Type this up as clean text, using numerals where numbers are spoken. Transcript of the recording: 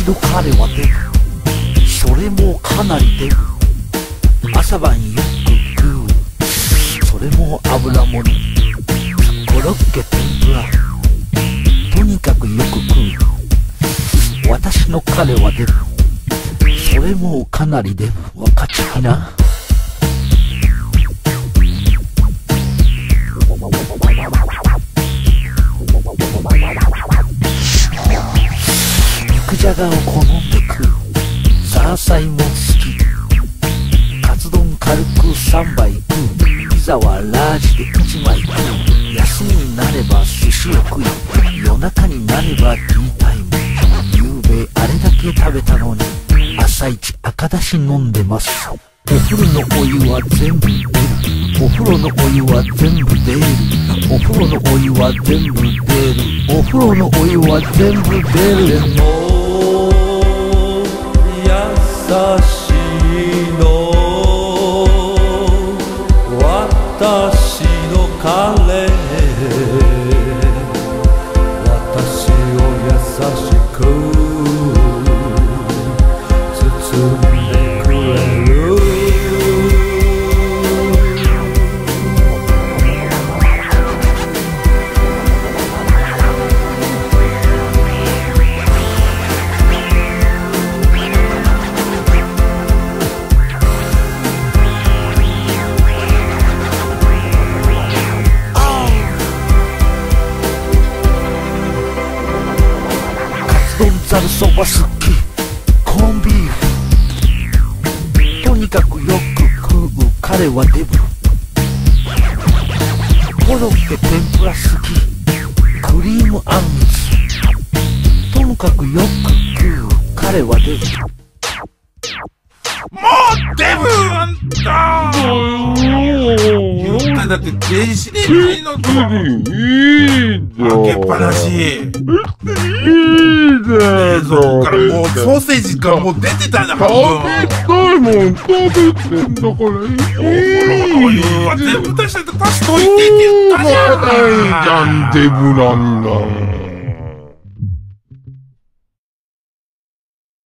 私の彼はデブ、それもかなりデブ。朝晩よく食う、それも油もの。コロッケ天ぷら、とにかくよく食う。私の彼はデブ、それもかなりデブ。わかちきな。肉じゃがを好んで食う。ザーサイも好き。カツ丼軽く3杯食う。ピザはラージで1枚食う。休みになれば寿司を食い、夜中になればティータイム。夕べあれだけ食べたのに朝一赤だし飲んでます。お風呂のお湯は全部出る。お風呂のお湯は全部出る。お風呂のお湯は全部出る。お風呂のお湯は全部出る。でも優しいの私の彼、私を優しく包んでくれる。ざるそば好き、コンビーフ、とにかくよく食う彼はデブ。コロッケ天ぷら好き、クリームあんみつ、とにかくよく食う彼はデブ。 もうデブあんた言っただって電子レンジの開けっぱなし、冷蔵からもうソーセージがもう出てたんだ。 食べたいもん食べてんだからいい。 全部足しといてって言ったじゃん。 デブなんだ。